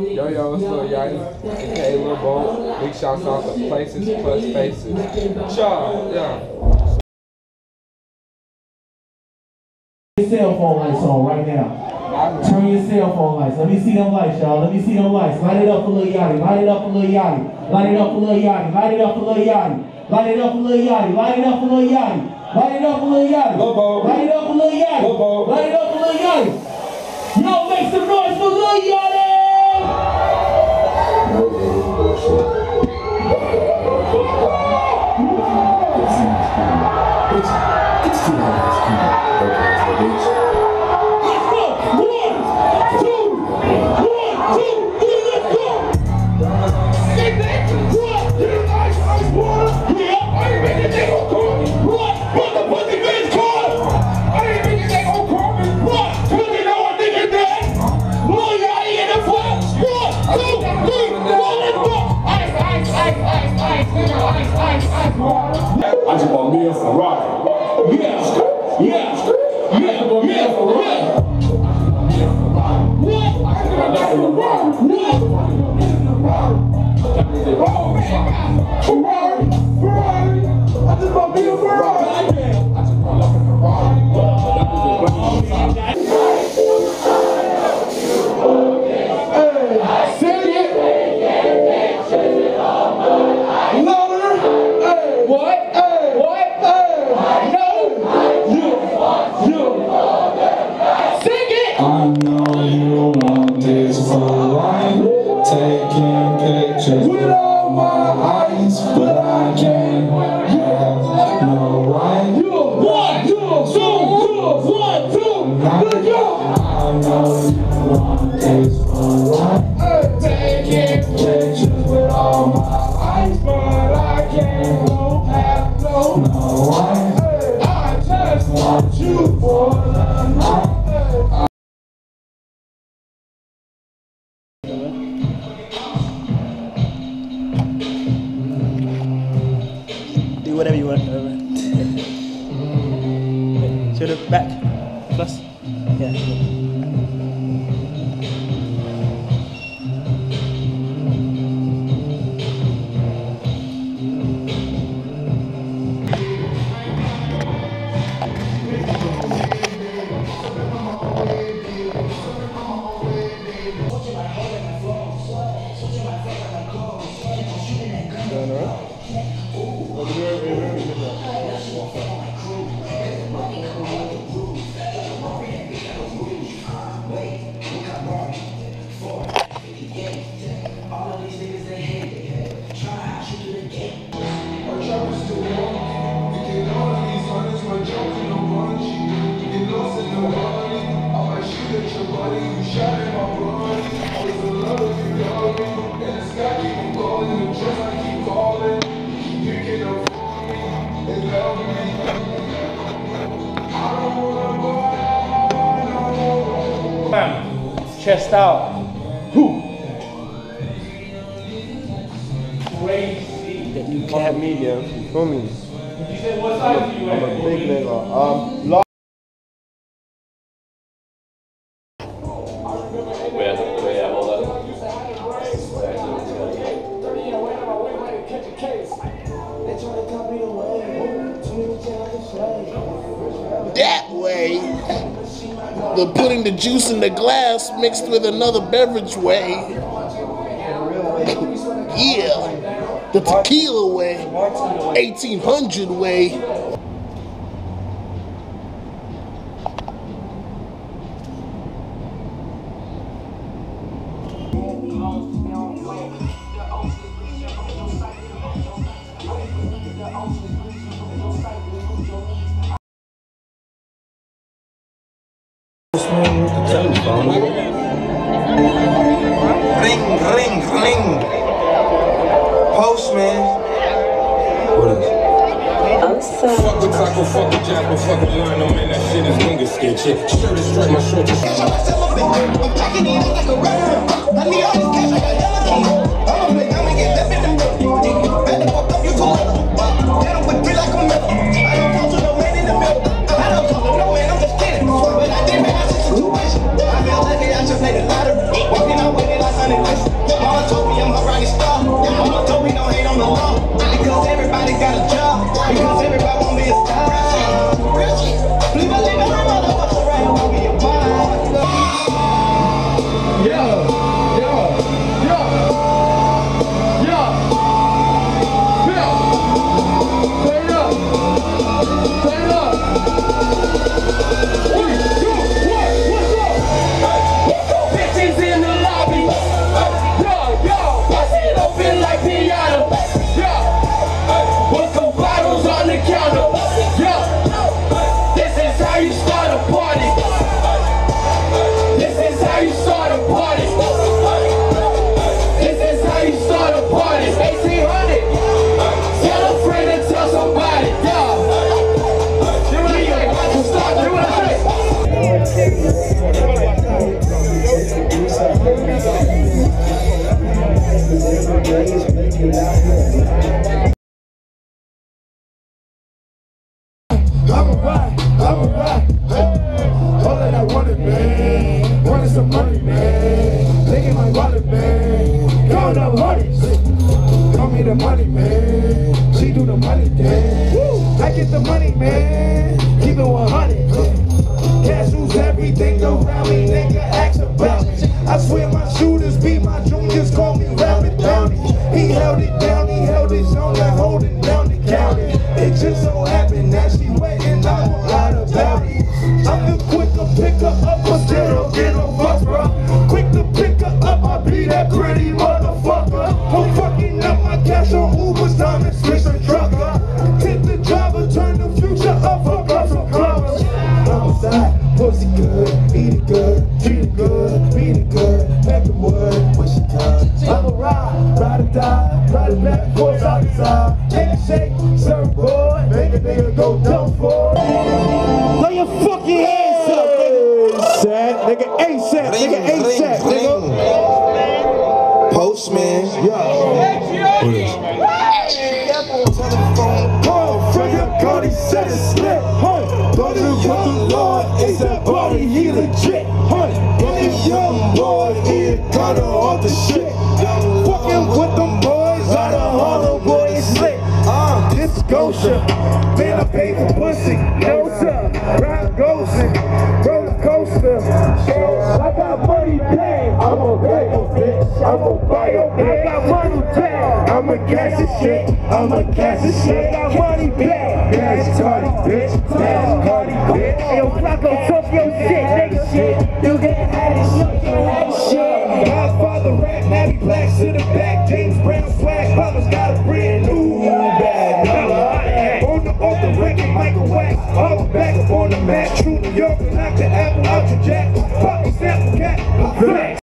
Yo, it's Lil Yachty, aka Lil Bo. Big shouts out to Places Plus Faces. Ciao, yeah. Your cell phone lights on right now. Turn your cell phone lights. Let me see them lights, y'all. Let me see them lights. Light it up for Lil Yachty. Light it up for Lil Yachty. Light it up for Lil Yachty. Light it up for Lil Yachty. Light it up for Lil Yachty. Light it up for Lil Yachty. Light it up for Lil Yachty. Light it up for Lil Yachty. Light it up for Lil Yachty. Yo, make some noise for Lil Yachty! It's too nice. Let's go! 1, 2, 3, let's go! Get back! What? Ice water? Yeah! I ain't making that on call me! What? What the pussy bitch called? I ain't making that on call me! What? Put it on, nigga, that! Lil Yachty in the front! 1, 2, 3, 4, let's go! Ice, nigga, ice, water! I just bought me a Ferrari. Yeah! Taking pictures with all my eyes, but I can't have no right. 1, 2, 1, 2, let's go! I know you want this for life. Taking pictures with all my eyes, but I can't have no right. I just want you for the night. Whatever you want. To the back. Plus. Yeah. Chest out. Who? Crazy. You can't me, yo. You feel me? You said what size are you I'm a big nigga. That way, the putting the juice in the glass mixed with another beverage way. Yeah, the tequila way, 1800 way. Ring, ring, ring. Postman. What is it? Fuck the taco, fuck the jackal, fuck the line, I'm in that shit is nigga sketchy. Shirt is straight, my shorts is I'm packing it like a rapper. I need all this cash, I got yellow keys. I'ma play down and get left in the middle. Back the fuck up, you too little. That would be like a middle. I don't talk to no man in the middle. I don't talk to no man, I'm just kidding. But I did make my situation. I feel lucky I should play the lottery. Walking out with it like 100 less. the money, man. She do the money dance. I get the money, man. Keep it 100. Cash rules everything around me, nigga. Ask about me. I swear my shooters be my juniors. Call me Rapid Downey. He held it down. He held his own and holding down the county. It just so happened that she went and I was out about it. I'm the quick to pick her up, but still don't get no fuck, bro. Quick to pick her up, I be that pretty motherfucker. I'm fucking up my cash on Uber's time and switch the trucker. Tip the driver, turn the future up, fuck up some clovers. Homicide, pussy good, eat it good, treat it good, beat it good, back the wood, when she comes. I'ma ride or die, ride it back, force out the side. Take a shake, surfboard, make a nigga go dumb for it. Throw your fucking hands up, nigga. ASAP, nigga, ASAP, nigga. Postman. Yo. What is it? Telephone call from your Cardi said it's lit, huh? Don't you want the Lord, it's that body, he legit, huh? But the young boy, he kinda off the shit. Fucking with them boys out of Harlem, boy, it's lit. This Scotia, man, I pay for pussy, no sir. Ride Goshen, roller coaster. I got money paid, I'ma pay your bitch, I'ma buy your bitch. I got money paid, I'ma cash the shit, I'ma cash the shit. I got money paid, cash Cardi bitch, cash Cardi bitch. Yo, Flacco, talk your shit, nigga shit. You can have this shit, you can have this shit. Godfather rap, Navy Blacks to the back, James Brown swag, Papa's got a brand new bag. Off the record, Michael Wax, all back up on the mat, true New York, knock the apple out your jack, fucking snap the cat,